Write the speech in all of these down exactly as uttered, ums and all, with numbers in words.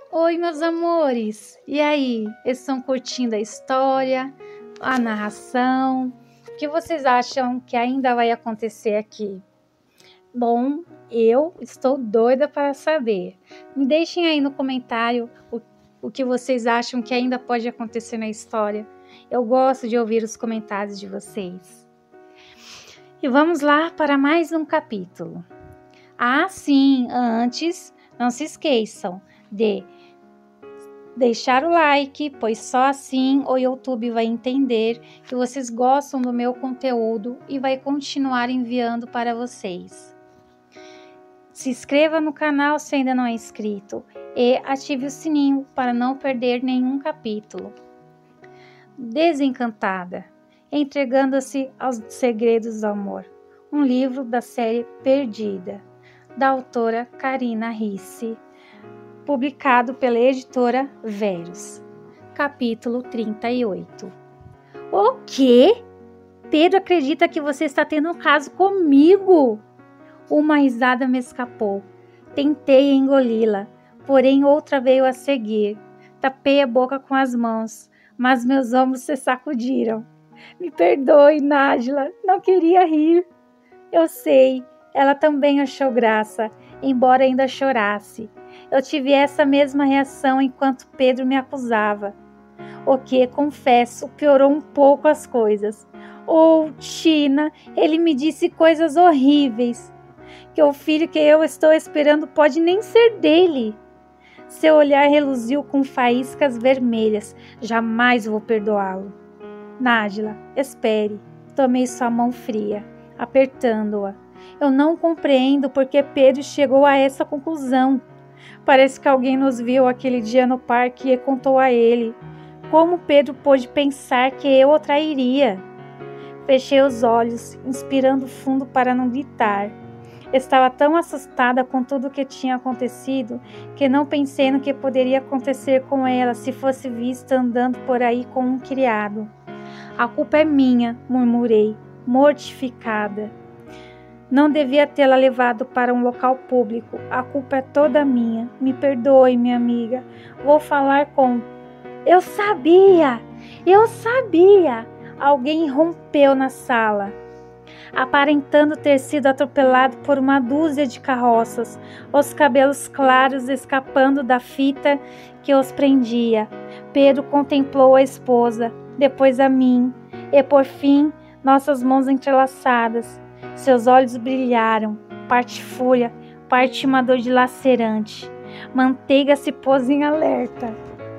Oi, meus amores! E aí, estão curtindo a história, a narração? O que vocês acham que ainda vai acontecer aqui? Bom, eu estou doida para saber. Me deixem aí no comentário o, o que vocês acham que ainda pode acontecer na história. Eu gosto de ouvir os comentários de vocês. E vamos lá para mais um capítulo. Ah, sim, antes, não se esqueçam de deixar o like, pois só assim o YouTube vai entender que vocês gostam do meu conteúdo e vai continuar enviando para vocês. Se inscreva no canal se ainda não é inscrito e ative o sininho para não perder nenhum capítulo. Desencantada, entregando-se aos segredos do amor. Um livro da série Perdida, da autora Karina Ricci, publicado pela editora Verus. Capítulo trinta e oito. O quê? Pedro acredita que você está tendo um caso comigo? Uma risada me escapou. Tentei engoli-la, porém outra veio a seguir. Tapei a boca com as mãos, mas meus ombros se sacudiram. Me perdoe, Nájila, não queria rir. Eu sei, ela também achou graça, embora ainda chorasse. Eu tive essa mesma reação enquanto Pedro me acusava. O que, confesso, piorou um pouco as coisas. Oh, Tina, ele me disse coisas horríveis. Que o filho que eu estou esperando pode nem ser dele. Seu olhar reluziu com faíscas vermelhas. Jamais vou perdoá-lo. Nájila, espere. Tomei sua mão fria, apertando-a. Eu não compreendo por que Pedro chegou a essa conclusão. Parece que alguém nos viu aquele dia no parque e contou a ele. Como Pedro pôde pensar que eu o trairia? Fechei os olhos, inspirando fundo para não gritar. Estava tão assustada com tudo o que tinha acontecido que não pensei no que poderia acontecer com ela se fosse vista andando por aí com um criado. A culpa é minha, murmurei, mortificada. Não devia tê-la levado para um local público. A culpa é toda minha. Me perdoe, minha amiga. Vou falar com... Eu sabia! Eu sabia! Alguém rompeu na sala, aparentando ter sido atropelado por uma dúzia de carroças, os cabelos claros escapando da fita que os prendia. Pedro contemplou a esposa, depois a mim, e por fim, nossas mãos entrelaçadas. Seus olhos brilharam, parte fúria, parte uma dor dilacerante. Manteiga se pôs em alerta.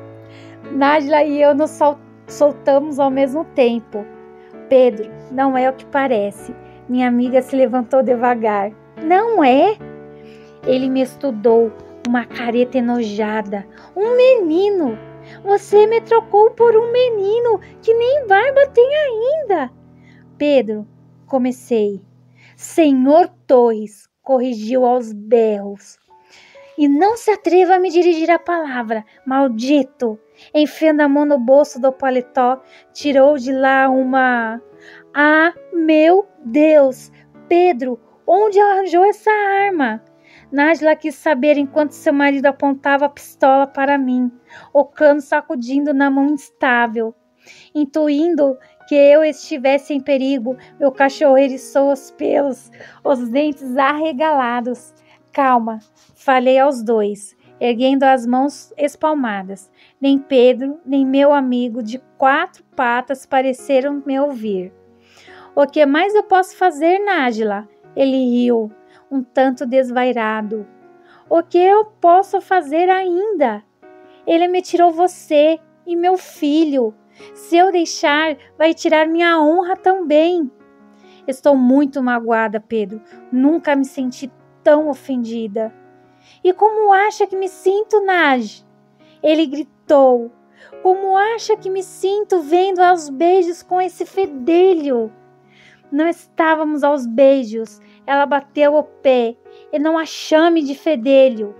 Nájila e eu nos sol- soltamos ao mesmo tempo. Pedro, não é o que parece. Minha amiga se levantou devagar. Não é? Ele me estudou, uma careta enojada. Um menino! Você me trocou por um menino que nem barba tem ainda. Pedro, comecei. Senhor Torres, corrigiu aos berros. E não se atreva a me dirigir a palavra, maldito! Enfiando a mão no bolso do paletó, tirou de lá uma... Ah, meu Deus! Pedro, onde arranjou essa arma? Nájila quis saber enquanto seu marido apontava a pistola para mim, o cano sacudindo na mão instável. Intuindo que eu estivesse em perigo, meu cachorro eriçou os pelos, os dentes arregalados. Calma, falei aos dois, erguendo as mãos espalmadas. Nem Pedro, nem meu amigo de quatro patas pareceram me ouvir. O que mais eu posso fazer, Nájila? Ele riu, um tanto desvairado. O que eu posso fazer ainda? Ele me tirou você e meu filho. Se eu deixar, vai tirar minha honra também. Estou muito magoada, Pedro. Nunca me senti tão ofendida. E como acha que me sinto, Naj? Ele gritou. Como acha que me sinto vendo aos beijos com esse fedelho? Não estávamos aos beijos. Ela bateu o pé. E não a chame de fedelho.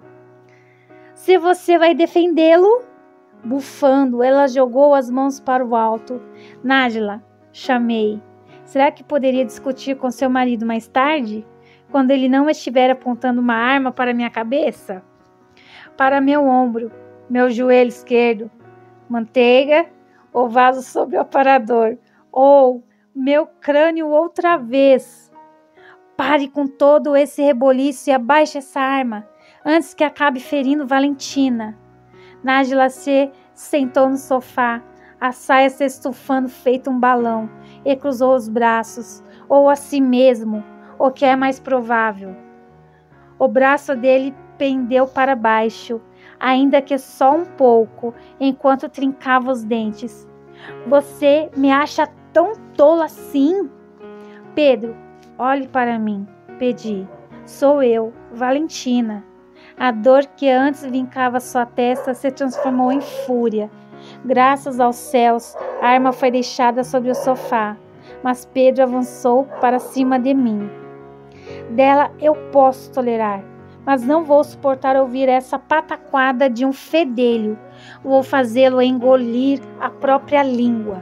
Se você vai defendê-lo... Bufando, ela jogou as mãos para o alto. Nájila, chamei. Será que poderia discutir com seu marido mais tarde? Quando ele não estiver apontando uma arma para minha cabeça? para meu ombro, meu joelho esquerdo. Manteiga, ou vaso sobre o aparador, ou meu crânio outra vez. Pare com todo esse reboliço e abaixe essa arma, antes que acabe ferindo Valentina. Nájila se sentou no sofá, a saia se estufando feito um balão, e cruzou os braços, ou a si mesmo, o que é mais provável. O braço dele pendeu para baixo, ainda que só um pouco, enquanto trincava os dentes. Você me acha tão tola assim? Pedro, olhe para mim, pedi. Sou eu, Valentina. A dor que antes vincava sua testa se transformou em fúria. Graças aos céus, a arma foi deixada sobre o sofá, mas Pedro avançou para cima de mim. Dela eu posso tolerar, mas não vou suportar ouvir essa pataquada de um fedelho. Vou fazê-lo engolir a própria língua.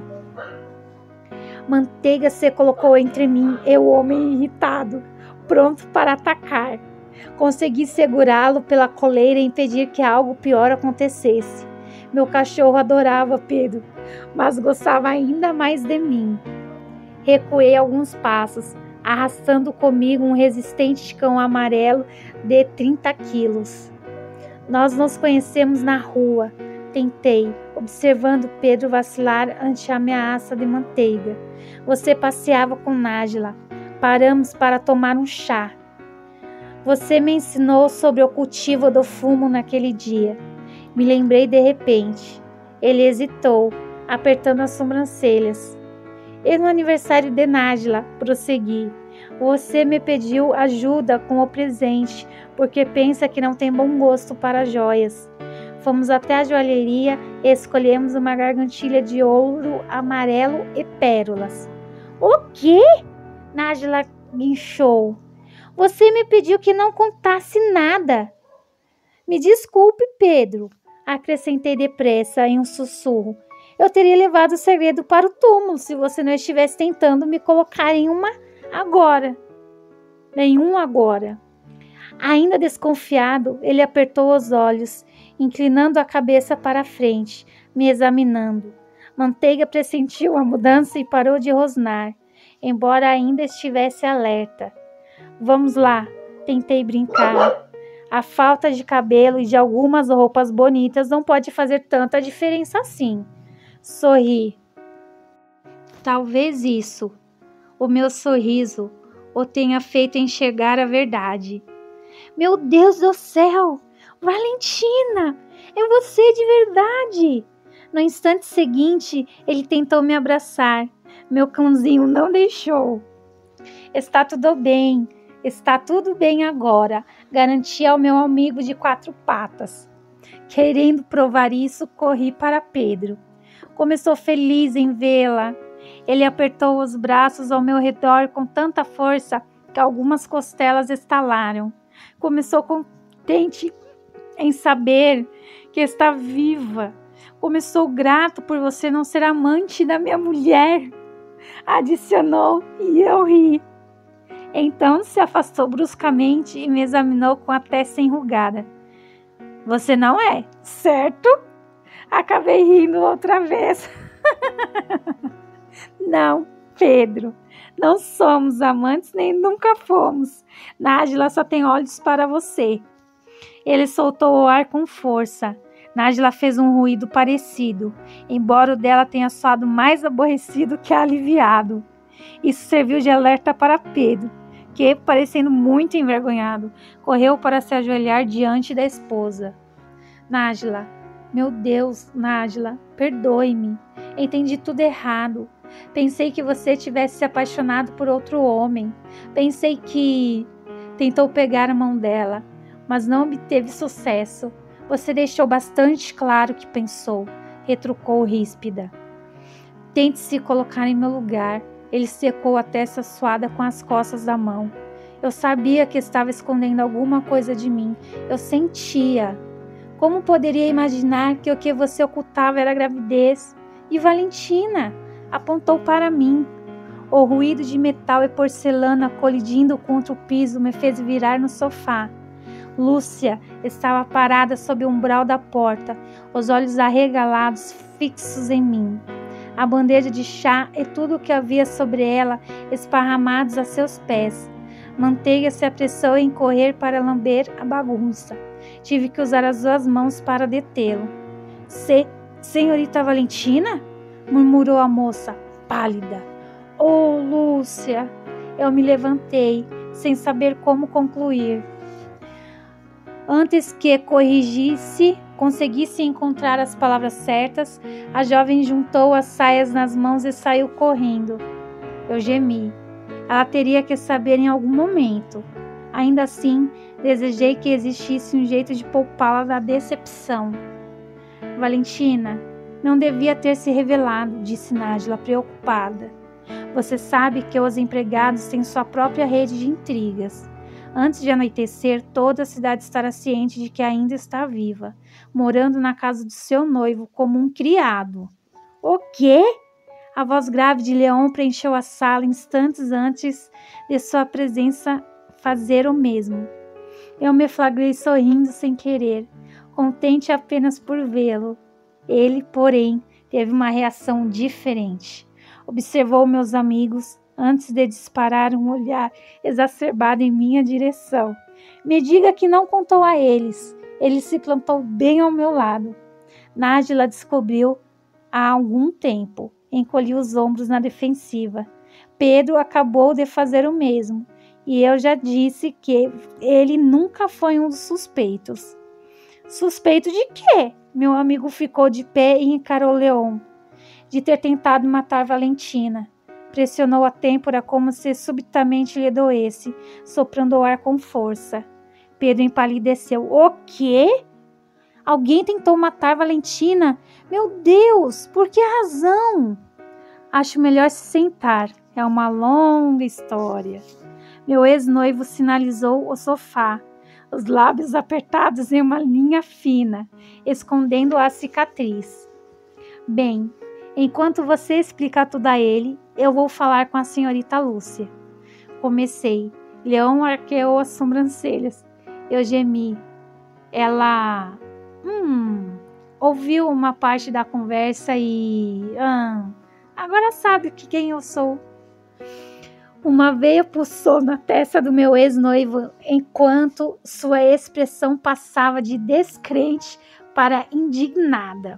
Manteiga se colocou entre mim e o homem irritado, pronto para atacar. Consegui segurá-lo pela coleira e impedir que algo pior acontecesse. Meu cachorro adorava Pedro, mas gostava ainda mais de mim. Recuei alguns passos, arrastando comigo um resistente cão amarelo de trinta quilos. Nós nos conhecemos na rua, tentei, observando Pedro vacilar ante a ameaça de Manteiga. Você passeava com Nájila. Paramos para tomar um chá. Você me ensinou sobre o cultivo do fumo naquele dia. Me lembrei de repente. Ele hesitou, apertando as sobrancelhas. E no aniversário de Nájila, prossegui. Você me pediu ajuda com o presente, porque pensa que não tem bom gosto para joias. Fomos até a joalheria e escolhemos uma gargantilha de ouro amarelo e pérolas. O quê? Nájila guinchou. Você me pediu que não contasse nada. Me desculpe, Pedro, acrescentei depressa em um sussurro. Eu teria levado o segredo para o túmulo se você não estivesse tentando me colocar em uma agora. Nenhum agora. Ainda desconfiado, ele apertou os olhos, inclinando a cabeça para a frente, me examinando. Manteiga pressentiu a mudança e parou de rosnar, embora ainda estivesse alerta. Vamos lá, tentei brincar. A falta de cabelo e de algumas roupas bonitas não pode fazer tanta diferença assim. Sorri. Talvez isso, o meu sorriso, o tenha feito enxergar a verdade. Meu Deus do céu! Valentina! É você de verdade! No instante seguinte, ele tentou me abraçar. Meu cãozinho não deixou. Está tudo bem, está tudo bem agora, garanti ao meu amigo de quatro patas. Querendo provar isso, corri para Pedro. Começou feliz em vê-la. Ele apertou os braços ao meu redor com tanta força que algumas costelas estalaram. Começou contente em saber que está viva. Começou grato por você não ser amante da minha mulher. Adicionou e eu ri. Então se afastou bruscamente e me examinou com a testa enrugada. Você não é, certo? Acabei rindo outra vez. Não, Pedro. Não somos amantes nem nunca fomos. Nájila só tem olhos para você. Ele soltou o ar com força. Nájila fez um ruído parecido, embora o dela tenha soado mais aborrecido que aliviado. Isso serviu de alerta para Pedro, que, parecendo muito envergonhado, correu para se ajoelhar diante da esposa. Nájila, meu Deus, Nájila, perdoe-me. Entendi tudo errado. Pensei que você tivesse se apaixonado por outro homem. Pensei que... Tentou pegar a mão dela, mas não obteve sucesso. Você deixou bastante claro que pensou, retrucou ríspida. Tente se colocar em meu lugar. Ele secou a testa suada com as costas da mão. Eu sabia que estava escondendo alguma coisa de mim. Eu sentia. Como poderia imaginar que o que você ocultava era gravidez? E Valentina? Apontou para mim. O ruído de metal e porcelana colidindo contra o piso me fez virar no sofá. Lúcia estava parada sob o umbral da porta, os olhos arregalados fixos em mim. A bandeja de chá e tudo o que havia sobre ela esparramados a seus pés. Manteiga se apressou em correr para lamber a bagunça. Tive que usar as duas mãos para detê-lo. Se, senhorita Valentina? Murmurou a moça, pálida. Oh, Lúcia! Eu me levantei, sem saber como concluir. Antes que corrigisse, conseguisse encontrar as palavras certas, a jovem juntou as saias nas mãos e saiu correndo. Eu gemi. Ela teria que saber em algum momento. Ainda assim, desejei que existisse um jeito de poupá-la da decepção. Valentina, não devia ter se revelado, disse Nájila, preocupada. Você sabe que os empregados têm sua própria rede de intrigas. Antes de anoitecer, toda a cidade estará ciente de que ainda está viva, morando na casa do seu noivo como um criado. O quê? A voz grave de Leon preencheu a sala instantes antes de sua presença fazer o mesmo. Eu me flagrei sorrindo sem querer, contente apenas por vê-lo. Ele, porém, teve uma reação diferente. Observou meus amigos antes de disparar um olhar exacerbado em minha direção. Me diga que não contou a eles. Ele se plantou bem ao meu lado. Nájila descobriu há algum tempo. Encolhi os ombros na defensiva. Pedro acabou de fazer o mesmo. E eu já disse que ele nunca foi um dos suspeitos. Suspeito de quê? Meu amigo ficou de pé e encarou Leon. De ter tentado matar Valentina. Pressionou a têmpora como se subitamente lhe doesse, soprando o ar com força. Pedro empalideceu. O quê? Alguém tentou matar Valentina? Meu Deus, por que razão? Acho melhor se sentar. É uma longa história. Meu ex-noivo sinalizou o sofá, os lábios apertados em uma linha fina, escondendo a cicatriz. Bem, enquanto você explica tudo a ele, eu vou falar com a senhorita Lúcia. Comecei. Leon arqueou as sobrancelhas. Eu gemi. Ela... Hum... Ouviu uma parte da conversa e... Ah, agora sabe que quem eu sou. Uma veia pulsou na testa do meu ex-noivo enquanto sua expressão passava de descrente para indignada.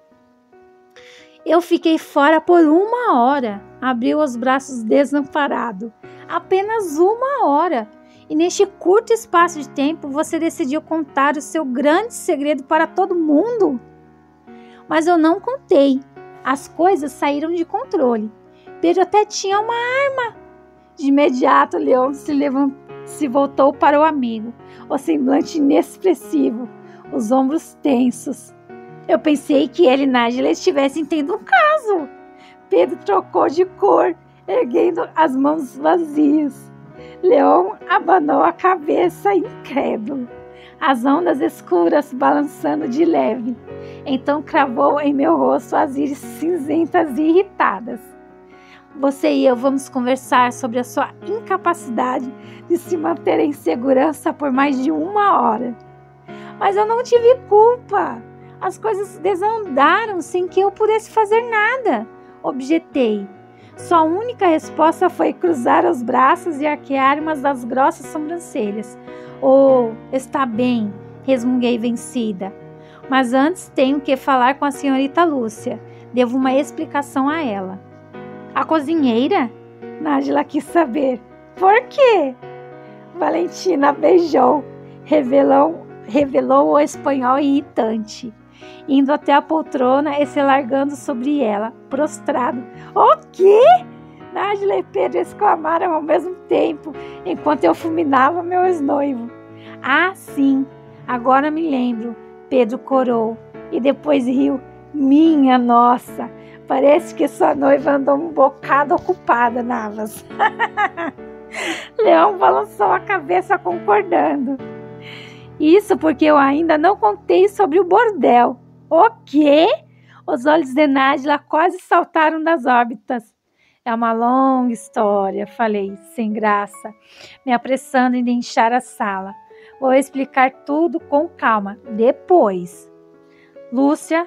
Eu fiquei fora por uma hora. Abriu os braços desamparado. Apenas uma hora. E neste curto espaço de tempo, você decidiu contar o seu grande segredo para todo mundo? Mas eu não contei. As coisas saíram de controle. Pedro até tinha uma arma. De imediato, Leon se, levant... se voltou para o amigo. O semblante inexpressivo. Os ombros tensos. Eu pensei que ele e Nájila estivessem tendo um caso. Pedro trocou de cor, erguendo as mãos vazias. Leon abanou a cabeça incrédulo, as ondas escuras balançando de leve. Então cravou em meu rosto as íris cinzentas e irritadas. Você e eu vamos conversar sobre a sua incapacidade de se manter em segurança por mais de uma hora. Mas eu não tive culpa. As coisas desandaram sem que eu pudesse fazer nada. Objetei. Sua única resposta foi cruzar os braços e arquear uma das grossas sobrancelhas. Oh, está bem, resmunguei vencida. Mas antes tenho que falar com a senhorita Lúcia. Devo uma explicação a ela. A cozinheira? Nájila quis saber. Por quê? Valentina beijou. Revelou, revelou o espanhol irritante. Indo até a poltrona e se largando sobre ela, prostrado. O quê? Nájila e Pedro exclamaram ao mesmo tempo, enquanto eu fulminava meu ex-noivo. Ah, sim, agora me lembro, Pedro corou, e depois riu. Minha nossa, parece que sua noiva andou um bocado ocupada, Navas. Leão balançou a cabeça concordando. Isso porque eu ainda não contei sobre o bordel. O quê? Os olhos de Nájila quase saltaram das órbitas. É uma longa história, falei, sem graça, me apressando em deixar a sala. Vou explicar tudo com calma, depois. Lúcia,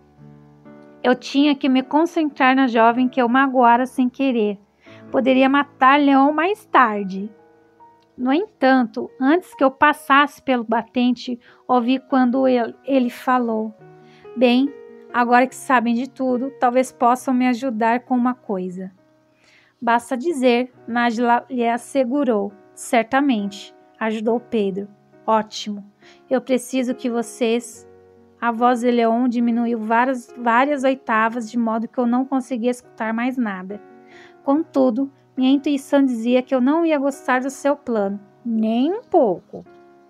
eu tinha que me concentrar na jovem que eu magoara sem querer. Poderia matar Leon mais tarde. No entanto, antes que eu passasse pelo batente, ouvi quando ele, ele falou: Bem, agora que sabem de tudo, talvez possam me ajudar com uma coisa. Basta dizer, Nájila lhe assegurou. Certamente, ajudou Pedro. Ótimo. Eu preciso que vocês... A voz de Leon diminuiu várias, várias oitavas, de modo que eu não conseguia escutar mais nada. Contudo, minha intuição dizia que eu não ia gostar do seu plano, nem um pouco.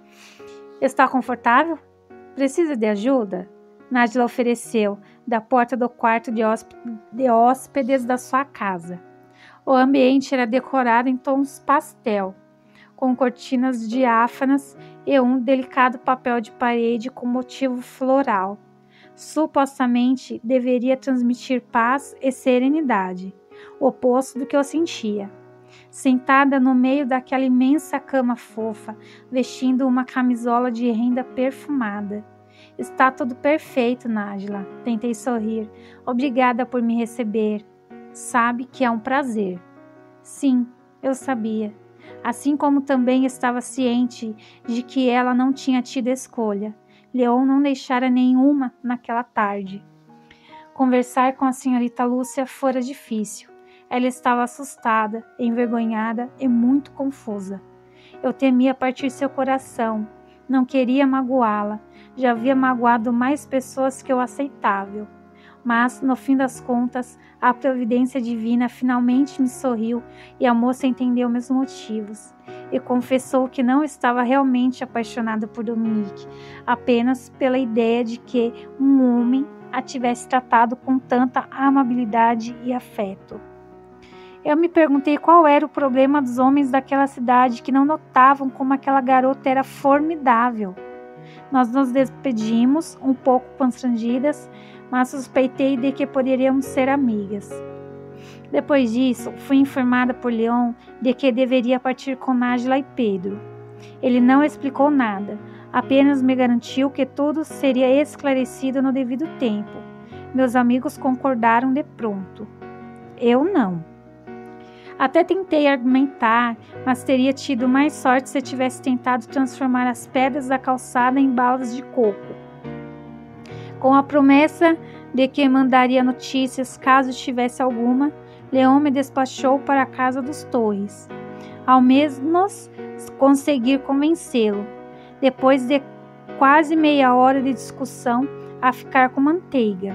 Está confortável? Precisa de ajuda? Nájila ofereceu, da porta do quarto de, hóspede, de hóspedes da sua casa. O ambiente era decorado em tons pastel, com cortinas diáfanas e um delicado papel de parede com motivo floral. Supostamente deveria transmitir paz e serenidade, o oposto do que eu sentia. Sentada no meio daquela imensa cama fofa, vestindo uma camisola de renda perfumada. Está tudo perfeito, Nájila. Tentei sorrir. Obrigada por me receber. Sabe que é um prazer. Sim, eu sabia. Assim como também estava ciente de que ela não tinha tido escolha. Leon não deixara nenhuma naquela tarde. Conversar com a senhorita Lúcia fora difícil. Ela estava assustada, envergonhada e muito confusa. Eu temia partir seu coração. Não queria magoá-la. Já havia magoado mais pessoas que o aceitável. Mas, no fim das contas, a providência divina finalmente me sorriu e a moça entendeu meus motivos e confessou que não estava realmente apaixonada por Dominique, apenas pela ideia de que um homem a tivesse tratado com tanta amabilidade e afeto. Eu me perguntei qual era o problema dos homens daquela cidade que não notavam como aquela garota era formidável. Nós nos despedimos, um pouco constrangidas, mas suspeitei de que poderíamos ser amigas. Depois disso, fui informada por Leon de que deveria partir com Nájila e Pedro. Ele não explicou nada, apenas me garantiu que tudo seria esclarecido no devido tempo. Meus amigos concordaram de pronto. Eu não. Até tentei argumentar, mas teria tido mais sorte se tivesse tentado transformar as pedras da calçada em balas de coco. Com a promessa de que mandaria notícias caso tivesse alguma, Leon me despachou para a casa dos Torres, ao menos conseguir convencê-lo, depois de quase meia hora de discussão, a ficar com manteiga.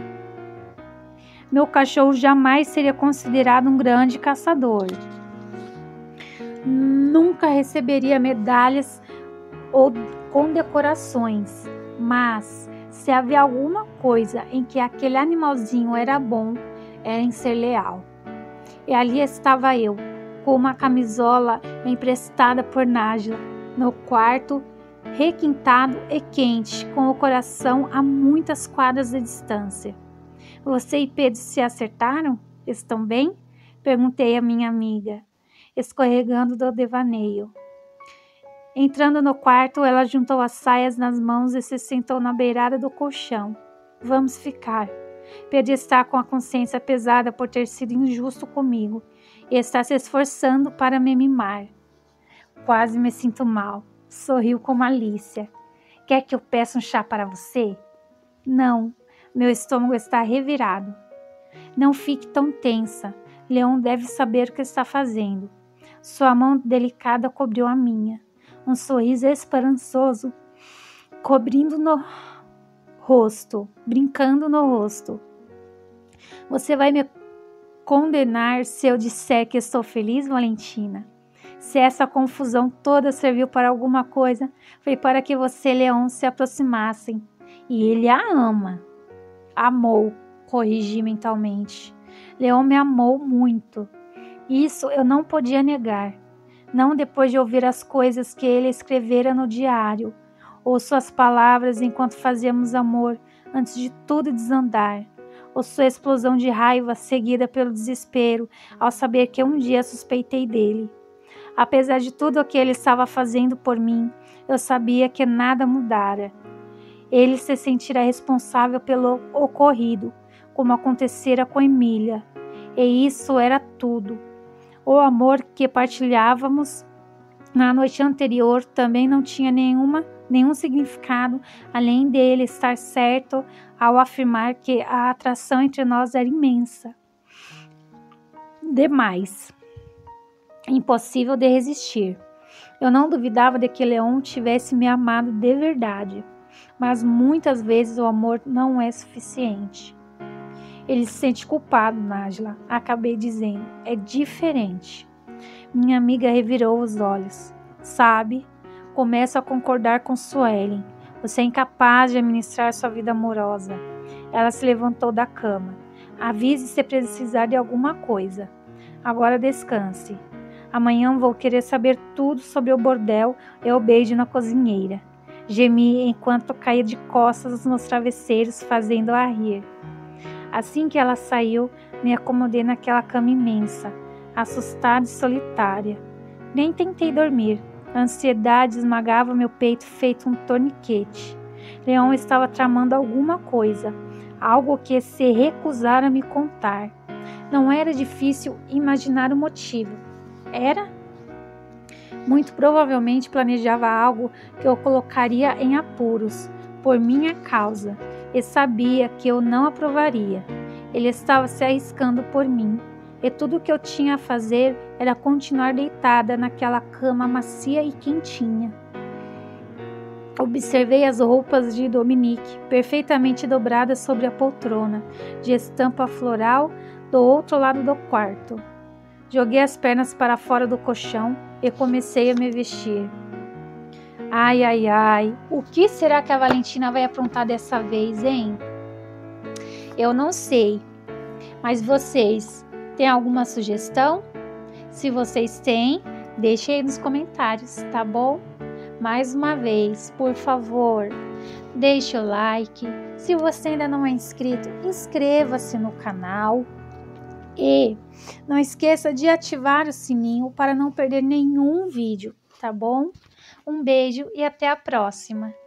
Meu cachorro jamais seria considerado um grande caçador. Nunca receberia medalhas ou condecorações, mas se havia alguma coisa em que aquele animalzinho era bom, era em ser leal. E ali estava eu, com uma camisola emprestada por Nájila, no quarto, requintado e quente, com o coração a muitas quadras de distância. Você e Pedro se acertaram? Estão bem? Perguntei à minha amiga, escorregando do devaneio. Entrando no quarto, ela juntou as saias nas mãos e se sentou na beirada do colchão. Vamos ficar. Pedro está com a consciência pesada por ter sido injusto comigo e está se esforçando para me mimar. Quase me sinto mal. Sorriu com malícia. Quer que eu peça um chá para você? Não, meu estômago está revirado. Não fique tão tensa. Leon deve saber o que está fazendo. Sua mão delicada cobriu a minha. Um sorriso esperançoso cobrindo no rosto, brincando no rosto. Você vai me condenar se eu disser que estou feliz, Valentina? Se essa confusão toda serviu para alguma coisa, foi para que você e Leon se aproximassem. E ele a ama. Amou, corrigi mentalmente. Leon me amou muito. Isso eu não podia negar. Não depois de ouvir as coisas que ele escrevera no diário, ou suas palavras enquanto fazíamos amor, antes de tudo desandar, ou sua explosão de raiva seguida pelo desespero ao saber que um dia suspeitei dele. Apesar de tudo o que ele estava fazendo por mim, eu sabia que nada mudara. Ele se sentirá responsável pelo ocorrido, como acontecera com Emília. E isso era tudo. O amor que partilhávamos na noite anterior também não tinha nenhuma, nenhum significado, além dele estar certo ao afirmar que a atração entre nós era imensa. Demais. Impossível de resistir. Eu não duvidava de que Leon tivesse me amado de verdade, mas muitas vezes o amor não é suficiente. Ele se sente culpado, Nájila. Acabei dizendo. É diferente. Minha amiga revirou os olhos. Sabe, começo a concordar com Suelen. Você é incapaz de administrar sua vida amorosa. Ela se levantou da cama. Avise se precisar de alguma coisa. Agora descanse. Amanhã vou querer saber tudo sobre o bordel e o beijo na cozinheira. Gemi enquanto caía de costas nos travesseiros, fazendo-a rir. Assim que ela saiu, me acomodei naquela cama imensa, assustada e solitária. Nem tentei dormir. A ansiedade esmagava meu peito feito um torniquete. Leon estava tramando alguma coisa, algo que se recusara a me contar. Não era difícil imaginar o motivo. Era? Muito provavelmente planejava algo que o colocaria em apuros, por minha causa, e sabia que eu não aprovaria. Ele estava se arriscando por mim, e tudo o que eu tinha a fazer era continuar deitada naquela cama macia e quentinha. Observei as roupas de Dominique, perfeitamente dobradas sobre a poltrona, de estampa floral, do outro lado do quarto. Joguei as pernas para fora do colchão e comecei a me vestir. Ai, ai, ai, o que será que a Valentina vai aprontar dessa vez, hein? Eu não sei, mas vocês têm alguma sugestão? Se vocês têm, deixem aí nos comentários, tá bom? Mais uma vez, por favor, deixe o like. Se você ainda não é inscrito, inscreva-se no canal. E não esqueça de ativar o sininho para não perder nenhum vídeo, tá bom? Um beijo e até a próxima!